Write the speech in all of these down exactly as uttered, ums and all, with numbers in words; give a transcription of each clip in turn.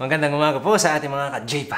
Magandang umaga po sa ating mga ka-J pa.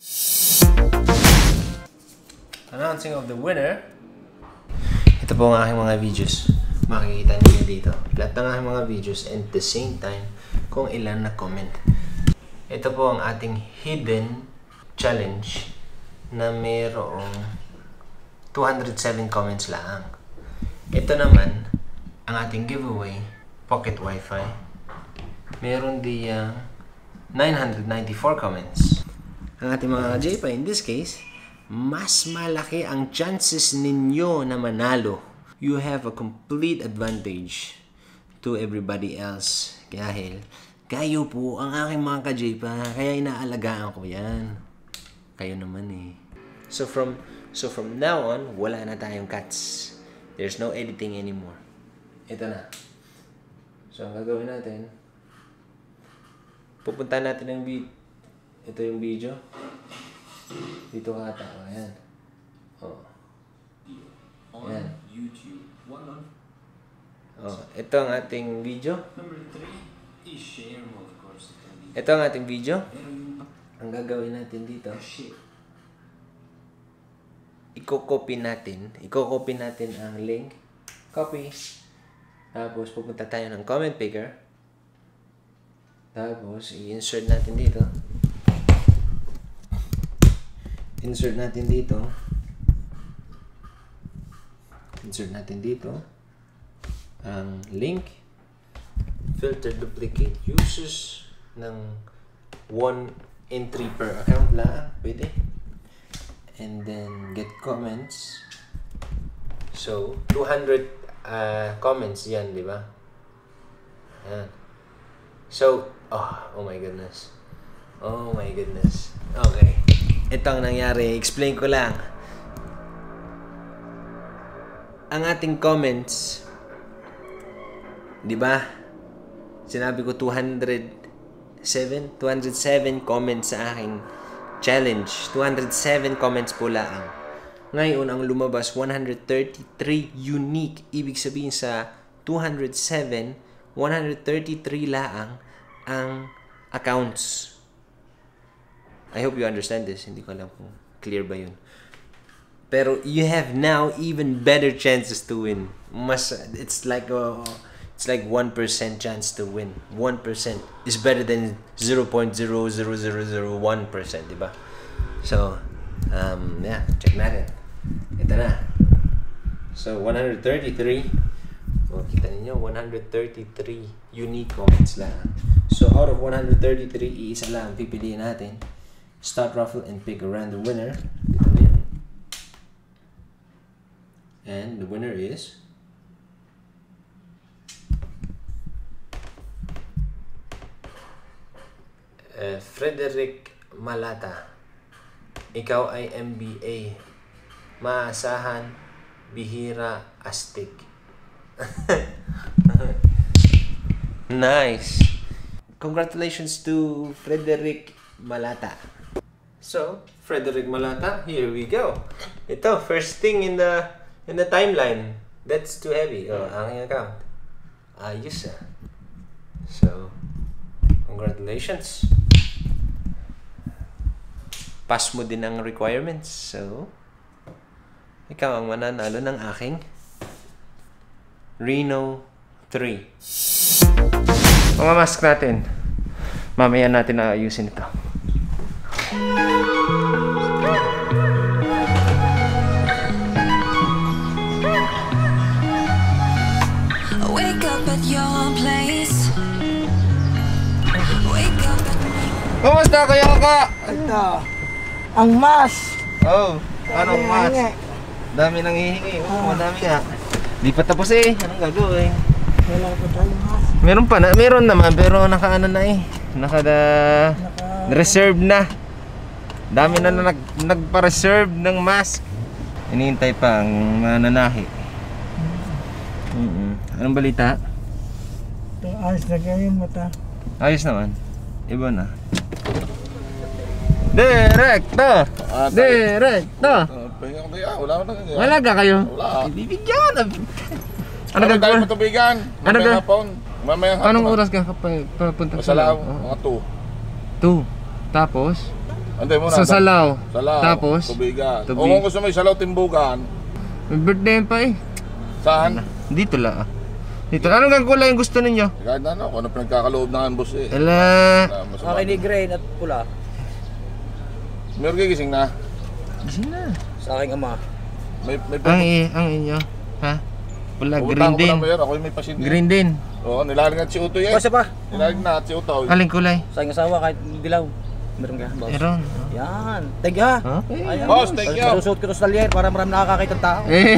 Announcing of the winner. Ito po ang aking mga videos. Makikita niyo dito. Lahat ng aking mga videos and at the same time kung ilan na comment. Ito po ang ating hidden challenge na mayroong two hundred seven comments lang. Ito naman ang ating giveaway pocket wifi. Meron diyang nine hundred ninety-four comments. Ang ating mga J pa, in this case, mas malaki ang chances ninyo na manalo. You have a complete advantage to everybody else. Dahil, kayo po ang aking mga ka-J pa, kaya inaalagaan ko yan. Kayo naman eh. So from, so from now on, wala na tayong cuts. There's no editing anymore. Ito na. So, ang gagawin natin, pupunta natin ng video. Ito yung video. Dito ka ata. Ayan. Oh. Ayan. YouTube. One on. Oh, ito ang ating video. Number three is share mo, of course. Ito ang ating video. Ang gagawin natin dito, iko-copy natin. Iko-copy natin ang link. Copy. Tapos pupunta tayo ng comment picker. Tapos, i-insert natin dito. Insert natin dito. Insert natin dito. Ang link. Filter duplicate uses ng one entry per account lang. Pwede. And then, get comments. So, two hundred uh, comments yan, di ba? Ayan. So, oh, oh my goodness. Oh my goodness. Okay. Ito ang nangyari. Explain ko lang. Ang ating comments, di ba? Sinabi ko two hundred seven? two hundred seven comments sa aking challenge. two hundred seven comments po lang. Ngayon, ang lumabas, one hundred thirty-three unique. Ibig sabihin sa two hundred seven, one hundred thirty-three laang ang accounts. I hope you understand this. Hindi ko alam kung clear ba yun. Pero you have now even better chances to win. Mas, it's like a, it's like one percent chance to win. one percent is better than zero point zero zero zero zero one percent, diba? So, um, yeah, check natin. Ito na. So, one hundred thirty-three. Oh, kita ninyo, one hundred thirty-three unique comments lang. So, out of one hundred thirty-three, iisa lang pipiliin natin. Start raffle and pick a random winner. Kita niyo. And the winner is uh, Frederick Malata. Ikaw ay M B A. Maasahan, bihira, astig. Nice. Congratulations to Frederick Malata. So, Frederick Malata, here we go. Ito, first thing in the in the timeline. That's too heavy. Oh, aking account. Ayos ah. So, congratulations. Pass mo din ang requirements. So, ikaw ang mananalo ng aking Reno three. Mga mask natin. Mamaya natin na ayusin ito. Wake up at your place. Wake up at... Kumusta kayo ka? Ito, ang mas. Oh, anong mas? Dami nang hihingi. Oh, madami nga. Di pa tapos eh. Anong gagawin? Wala pa tayong mas. Meron pa na, meron naman pero naka-ano na eh. Naka reserve na. Dami na na nag, nagpa-reserve ng mask. Hinihintay pa ang mananahi. Mm-mm. Anong balita? Ito, ayos na kayo yung mata. Ayos naman. Iba na. Direkto! Direkto! Wala ka na. Wala ka kayo? Wala. Ibibigyan! Ano gagawin? Matubigan. Ano Mamaya ga- hapon. Mamaya hapon. Anong oras ka kapag papunta? Masalaw. Mga two. Two. Tapos? Antay muna. Sa Salaw. Salaw. Tapos? Tubigan. Tubig. O kung gusto mo yung Salaw Timbugan. May birthday pa eh. Saan? Dito lang ah. Dito. Anong gang kulay yung gusto ninyo? Kahit na ano, kung ano pinagkakaloob ng boss eh. Ala. Okay ni green at pula. Meron gigising na. Gising na. Sa aking ama. May, may Ang, i- ang inyo. Ha? Wala, Pupunta green ko din. na mayor, ako yung may pasyente. Green din. Oo, nilaling na si Utoy eh. Basta pa. Nilaling na si Utoy. Aling kulay? Sa aking asawa kahit dilaw. Meron ka, boss. Meron. Yan. Thank you ha. Okay. Ayan. Boss, thank you. Susuot ko to sa talyer para marami nakakakita ng tao. Eh.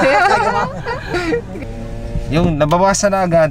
Yung nabawasan na agad.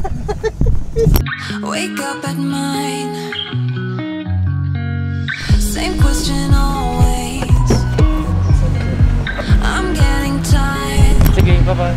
Wake up at mine. Same question always. I'm getting tired. Sige, bye-bye.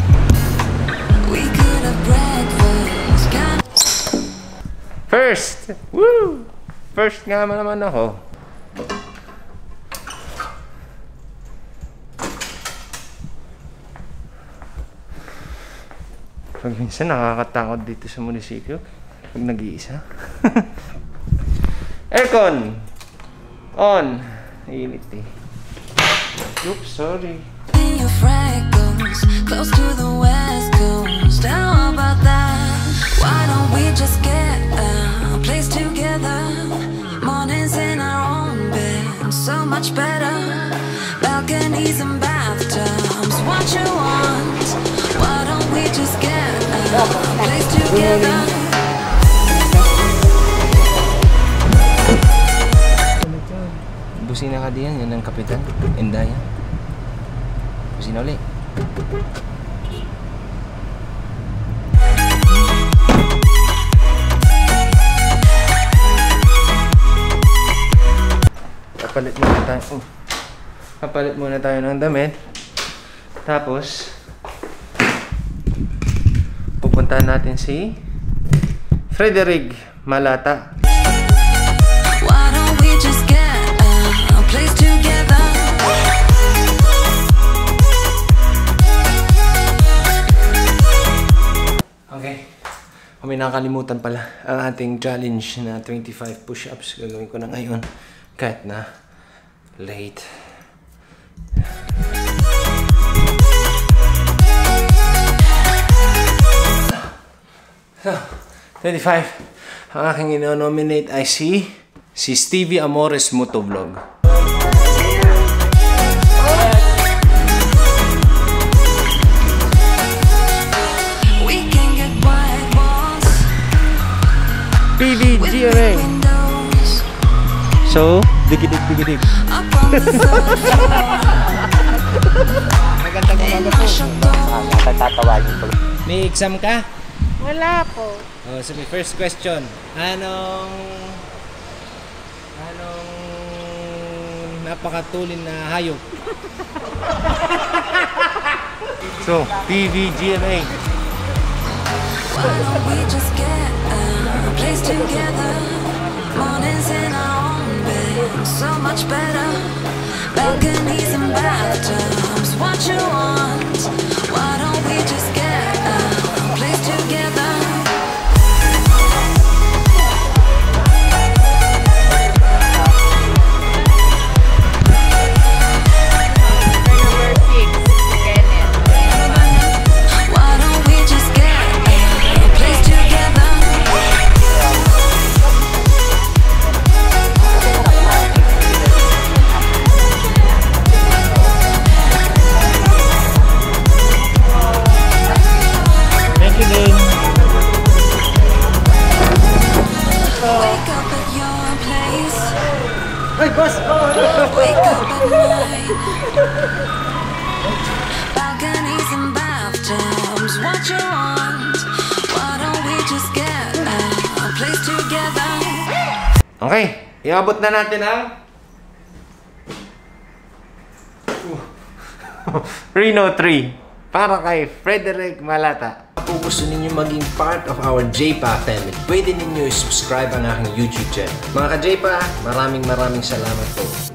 We could have breakfast. Can First! Woo! First nga naman ako. Pag minsan nakakatakot dito sa munisipyo pag nag-iisa. Aircon! On! Init eh. Oops, sorry. in your freckles, close to the west coast. How about that? Why don't we just get a place together? Mornings in our own bed, so much better. Balconies and bathtubs, what you want? Why don't we just get a place together? Busina ka diyan, yan ang kapitan. Indaya. Busina ulit. Kapalit muna tayo. Oh. Kapalit muna tayo ng damit. Tapos, pupuntahan natin si Frederick Malata. Why don't we just get a place together? Okay. Kung may nakalimutan pala, ang ating challenge na twenty-five push-ups, gagawin ko na ngayon. Kahit na late. So, twenty-five. Ang aking ino-nominate ay si si Stevie Amores Motovlog. We can get white walls, P V G M A. windows, So, dikidik dikidik. up on the third floor. In my chateau. May exam ka? Wala po. Oh, so may first question. Anong anong napakatulin na hayop? So, P V G M A. Why don't we just get a place together? Mornings in our own bed, so much better. Balconies and bathtubs, what you want? Why don't we just get a place together? Why don't we just get a place together? Thank you, Dane. Wake up at your place. Ay, boss! Wake up at night. Balconies and bathtubs, what you want? Why don't we just get a place together? Okay, iabot na natin ang Reno three para kay Frederick Malata. Kung gusto ninyo maging part of our J P A family, pwede ninyo i-subscribe ang aking YouTube channel. Mga ka-J P A, maraming maraming salamat po.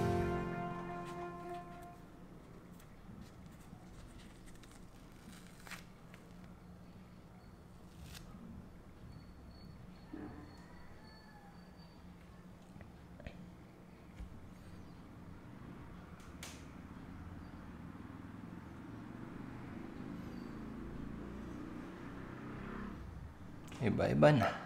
Iba-iba na.